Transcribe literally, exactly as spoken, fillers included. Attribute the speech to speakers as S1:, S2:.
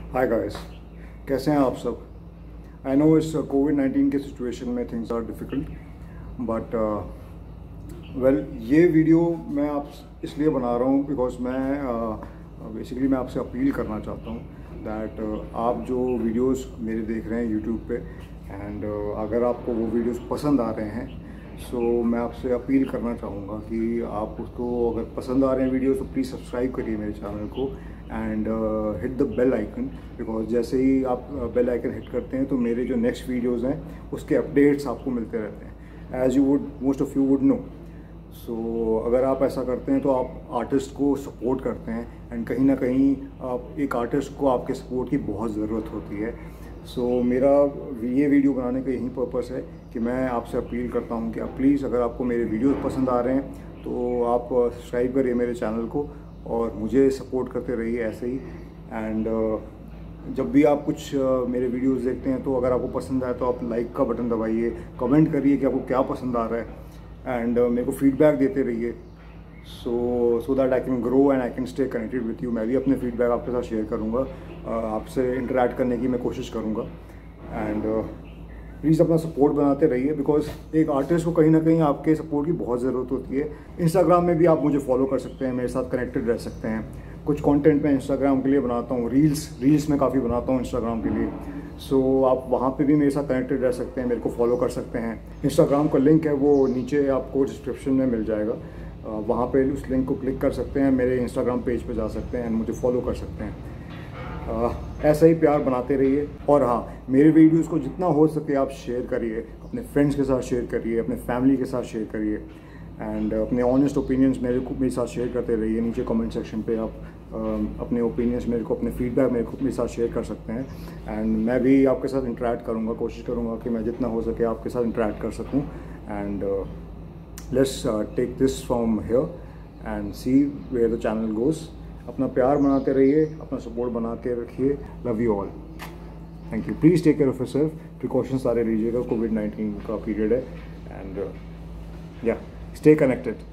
S1: Hi guys, कैसे हैं आप सब। आई नो इस कोविड नाइन्टीन के सिचुएशन में things are difficult, but well ये वीडियो मैं आप इसलिए बना रहा हूँ बिकॉज मैं बेसिकली uh, मैं आपसे अपील करना चाहता हूँ दैट uh, आप जो वीडियोस मेरे देख रहे हैं यूट्यूब पे एंड uh, अगर आपको वो वीडियोस पसंद आ रहे हैं सो so, मैं आपसे अपील करना चाहूँगा कि आप उसको अगर पसंद आ रहे हैं वीडियोस तो प्लीज़ सब्सक्राइब करिए मेरे चैनल को and hit the bell icon, because जैसे ही आप बेल आइकन हिट करते हैं तो मेरे जो नेक्स्ट वीडियोस हैं उसके अपडेट्स आपको मिलते रहते हैं, as you would most of you would know. So अगर आप ऐसा करते हैं तो आप आर्टिस्ट को सपोर्ट करते हैं एंड कहीं ना कहीं आप एक आर्टिस्ट को आपके सपोर्ट की बहुत ज़रूरत होती है। सो so, मेरा ये वीडियो बनाने का यही पर्पस है कि मैं आपसे अपील करता हूँ कि आप प्लीज़ अगर आपको मेरे वीडियोस पसंद आ रहे हैं तो आप सब्सक्राइब करिए मेरे चैनल को और मुझे सपोर्ट करते रहिए ऐसे ही। एंड uh, जब भी आप कुछ uh, मेरे वीडियोस देखते हैं तो अगर आपको पसंद आए तो आप लाइक का बटन दबाइए, कमेंट करिए कि आपको क्या पसंद आ रहा है एंड uh, मेरे को फीडबैक देते रहिए so so that I can grow and I can stay connected with you. मैं भी अपने फीडबैक आपके साथ शेयर करूँगा, uh, आपसे इंटरेक्ट करने की मैं कोशिश करूँगा एंड प्लीज़ अपना सपोर्ट बनाते रहिए बिकॉज एक आर्टिस्ट को कहीं ना कहीं आपके सपोर्ट की बहुत ज़रूरत होती है। इंस्टाग्राम में भी आप मुझे फॉलो कर सकते हैं, मेरे साथ कनेक्टेड रह सकते हैं। कुछ कंटेंट मैं इंस्टाग्राम के लिए बनाता हूँ, रील्स रील्स में काफ़ी बनाता हूँ इंस्टाग्राम के लिए। सो so, आप वहाँ पे भी मेरे साथ कनेक्टेड रह सकते हैं, मेरे को फॉलो कर सकते हैं। इंस्टाग्राम का लिंक है वो नीचे आपको डिस्क्रिप्शन में मिल जाएगा, वहाँ पे उस लिंक को क्लिक कर सकते हैं, मेरे इंस्टाग्राम पेज पे जा सकते हैं एंड मुझे फॉलो कर सकते हैं। आ, ऐसा ही प्यार बनाते रहिए और हाँ, मेरे वीडियोस को जितना हो सके आप शेयर करिए, अपने फ्रेंड्स के साथ शेयर करिए, अपने फैमिली के साथ शेयर करिए एंड अपने ऑनेस्ट ओपिनियंस मेरे को मेरे साथ शेयर करते रहिए। नीचे कमेंट सेक्शन पे आप आ, अपने ओपिनियंस मेरे को, अपने फीडबैक मेरे को मेरे साथ शेयर कर सकते हैं एंड मैं भी आपके साथ इंटरेक्ट करूँगा, कोशिश करूँगा कि मैं जितना हो सके आपके साथ इंटरेक्ट कर सकूँ and let's take this from here and see where the channel goes. अपना प्यार बनाते रहिए, अपना सपोर्ट बना के रखिए। Love you all, thank you. Please take care of yourself, precaution सारे लीजिएगा, कोविड नाइन्टीन का पीरियड है एंड या स्टे कनेक्टेड।